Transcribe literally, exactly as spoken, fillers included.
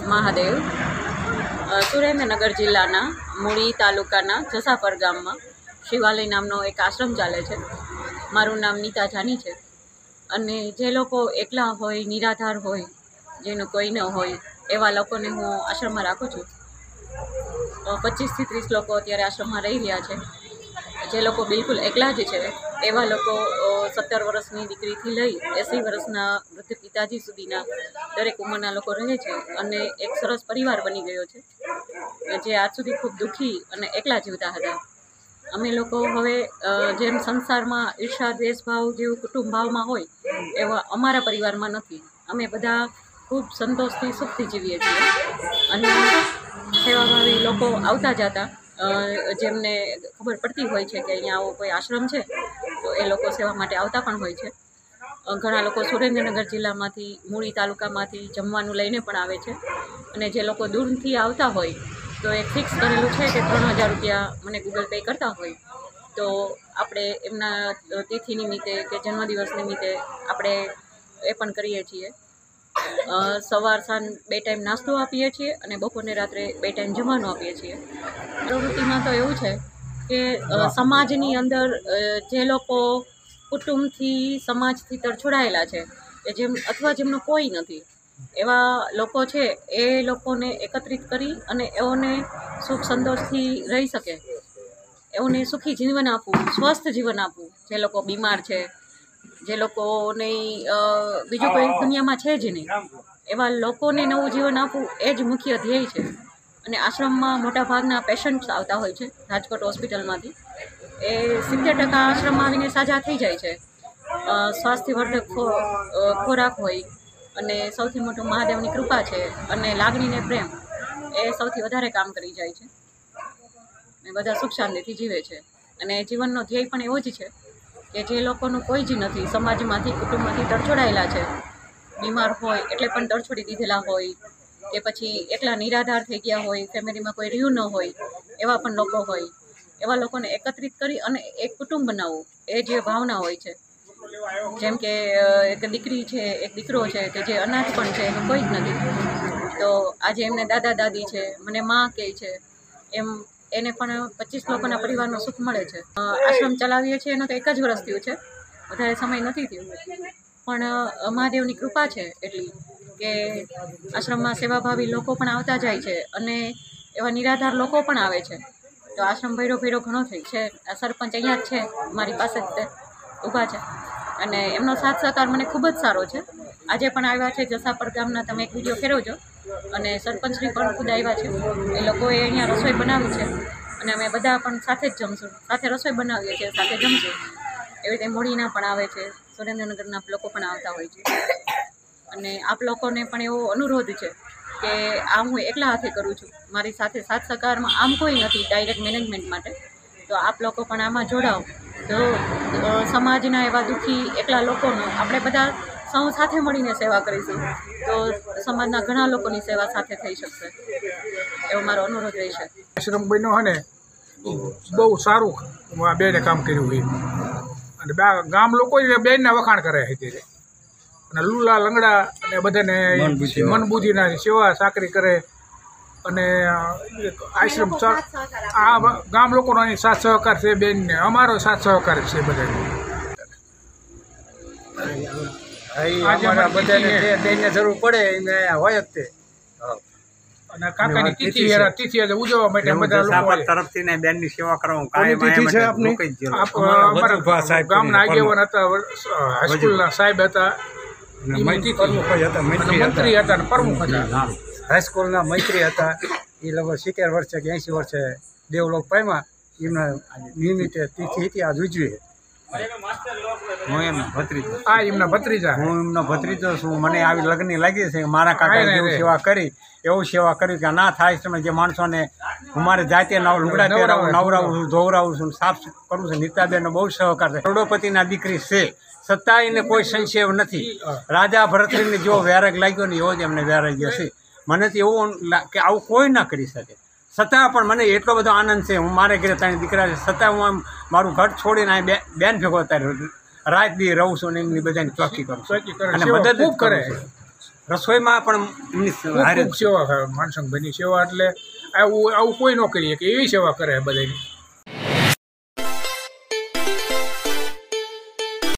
મહાદેવ સુરેન્દ્રનગર જિલ્લાના મૂળી તાલુકાના જસાપર ગામમાં શિવાલય નામનો એક આશ્રમ ચાલે છે। મારું નામ નીતા જાની છે અને જે લોકો એકલા હોય, નિરાધાર હોય, જેનું કોઈ ન હોય એવા લોકોને હું આશ્રમમાં રાખું છું। પચીસથી ત્રીસ લોકો અત્યારે આશ્રમમાં રહી રહ્યા છે। જે લોકો બિલકુલ એકલા જ છે એવા લોકો સત્તર વર્ષની દીકરીથી લઈ એંસી વર્ષના વૃદ્ધ પિતાજી સુધીના દરેક ઉંમરના લોકો રહે છે અને એક સરસ પરિવાર બની ગયો છે, જે આજ સુધી ખૂબ દુઃખી અને એકલા જીવતા હતા। અમે લોકો હવે જેમ સંસારમાં ઈર્ષા, દ્વેષભાવ જેવું કુટુંબ ભાવમાં હોય એવા અમારા પરિવારમાં નથી। અમે બધા ખૂબ સંતોષથી, સુખથી જીવીએ છીએ અને સેવાભાવી લોકો આવતા જતા, જેમને ખબર પડતી હોય છે કે અહીંયા આવો કોઈ આશ્રમ છે તો એ લોકો સેવા માટે આવતા પણ હોય છે। ઘણા લોકો સુરેન્દ્રનગર જિલ્લામાંથી, મૂળી તાલુકામાંથી જમવાનું લઈને પણ આવે છે અને જે લોકો દૂરથી આવતા હોય તો એક ફિક્સ કરેલું છે કે ત્રણ હજાર રૂપિયા મને ગૂગલ પે કરતા હોય તો આપણે એમના તિથિ નિમિત્તે કે જન્મદિવસ નિમિત્તે આપણે એ પણ કરીએ છીએ। સવાર સાંજ બે ટાઈમ નાસ્તો આપીએ છીએ અને બપોરને રાત્રે બે ટાઈમ જમવાનું આપીએ છીએ। પ્રવૃત્તિમાં તો એવું છે કે સમાજની અંદર જે લોકો કુટુંબથી, સમાજથી તરછોડાયેલા છે કે જેમ અથવા જેમનો કોઈ નથી એવા લોકો છે, એ લોકોને એકત્રિત કરી અને એઓને સુખ સંતોષથી રહી શકે, એઓને સુખી જીવન આપવું, સ્વસ્થ જીવન આપવું। જે લોકો બીમાર છે, જે લોકોને બીજું કોઈ દુનિયામાં છે જ નહીં, એવા લોકોને નવું જીવન આપવું એ જ મુખ્ય ધ્યેય છે। અને આશ્રમમાં મોટાભાગના પેશન્ટ્સ આવતા હોય છે રાજકોટ હોસ્પિટલમાંથી। એ સિત્તેર ટકા આશ્રમમાં આવીને સાજા થઈ જાય છે। સ્વાસ્થ્યવર્ધક ખોરાક હોય અને સૌથી મોટું મહાદેવની કૃપા છે અને લાગણીને પ્રેમ એ સૌથી વધારે કામ કરી જાય છે અને બધા સુખ શાંતિથી જીવે છે। અને જીવનનો ધ્યેય પણ એવો જ છે કે જે લોકોનું કોઈ જ નથી, સમાજમાંથી, કુટુંબમાંથી તરછોડાયેલા છે, બીમાર હોય એટલે પણ તરછોડી દીધેલા હોય કે પછી એકલા નિરાધાર થઈ ગયા હોય, ફેમિલીમાં કોઈ રહ્યું ન હોય એવા પણ લોકો હોય, એવા લોકોને એકત્રિત કરી અને એક કુટુંબ બનાવવું એ જે ભાવના હોય છે। જેમ કે એક દીકરી છે, એક દીકરો છે કે જે અનાથ પણ છે, એનું કોઈ જ નથી, તો આજે એમને દાદા દાદી છે, મને માં કહે છે, એમ એને પણ પચીસ લોકોના પરિવારનો સુખ મળે છે। આશ્રમ ચલાવીએ છીએ એનો તો એક જ વર્ષ થયું છે, વધારે સમય નથી થયું, પણ મહાદેવની કૃપા છે એટલી કે આશ્રમમાં સેવાભાવી લોકો પણ આવતા જાય છે અને એવા નિરાધાર લોકો પણ આવે છે। તો આશ્રમ ભૈરો ભૈરો ઘણો થઈ છે। આ સરપંચ અહીંયા જ છે, મારી પાસે જ તે ઊભા છે અને એમનો સાથ સહકાર મને ખૂબ જ સારો છે। આજે પણ આવ્યા છે જસાપર ગામના, તમે એક વિડીયો ફેરવજો, અને સરપંચશ્રી પણ ખુદ આવ્યા છે। એ લોકોએ અહીંયા રસોઈ બનાવી છે અને અમે બધા પણ સાથે જ જમશું, સાથે રસોઈ બનાવીએ છીએ, સાથે જમશું। એવી રીતે મૂળીના પણ આવે છે, સુરેન્દ્રનગરના લોકો પણ આવતા હોય છે અને આપ લોકોને પણ એવો અનુરોધ છે કે આ હું એકલા હાથે કરું છું, મારી સાથે સાથ સહકારમાં આમ કોઈ નથી ડાયરેક્ટ મેનેજમેન્ટ માટે, તો આપ લોકો પણ આમાં જોડાઓ તો સમાજના એવા દુઃખી એકલા લોકોનો આપણે બધા સૌ સાથે મળીને સેવા કરીશું તો સમાજના ઘણા લોકોની સેવા સાથે થઈ શકશે, એવો મારો અનુરોધ રહેશે। આશ્રમ બન્યો હે ને બહુ સારું આ બેને કામ કર્યું હોય અને ગામ લોકો બેનના વખાણ કરે છે અને લુલા લંગડા અને બધાને મન બુદ્ધિના સેવા સાકરી કરે અને આશ્રમ આ ગામ લોકોનો અહીં સાથ સહકાર છે બેનને, અમારો સાથ સહકાર છે બધાને। બધાને જરૂર પડે એને હોય જ તે અને કાકાની તિથિ તિથિ ઉજવવા માટે બધા લોકો તરફથી ને બેનની સેવા કરવાનું કાયમ ગામના આગેવાન હતા, હાઈસ્કૂલના સાહેબ હતા, મંત્રી હતા ને પ્રમુખ હતા, હાઈસ્કૂલના મંત્રી હતા। એ લોકો સિત્તેર વર્ષે કે એંસી વર્ષે દેવલોક પામ્યા, એમના નિમિત્તે તિથિ ઇતિહાસ ઉજવી। હું એમ ભત્રીજો હા એમના ભત્રીજા હું એમનો ભત્રીજો છું। મને આવી લગ્ન લાગી છે કે મારા કાકા જેવું સેવા કરી એવું સેવા કર્યું કે ના થાય તમે જે માણસોને હું મારે જાતે નવ લુગડા પહેરાવું, નવરાવું છું, ધોવરાવું છું, સાફ કરું છું। નીતાબેનનો બહુ સહકાર છે, કરોડોપતિના દીકરી છે, છતાં એને કોઈ સંશય નથી। રાજા ભરતરીને જેવો વ્યારગ લાગ્યો ને એવો જ એમને વ્યારગ્ય છે। મને તો એવું કે આવું કોઈ ના કરી શકે, છતાં પણ મને એટલો બધો આનંદ છે। હું મારે ઘરે ત્રણ દીકરા છે, છતાં હું આમ મારું ઘર છોડીને અહીં બેન ભેગો અત્યારે રાત દી રહું છું ને એમની બધાની ચોકી કરું છું અને મદદ કરે। રસોઈમાં પણ એમની ખૂબ હારે ખૂબ સેવા કરે માનસંગભાઈની સેવા એટલે આવું આવું કોઈ ન કરીએ કે એવી સેવા કરે બધાની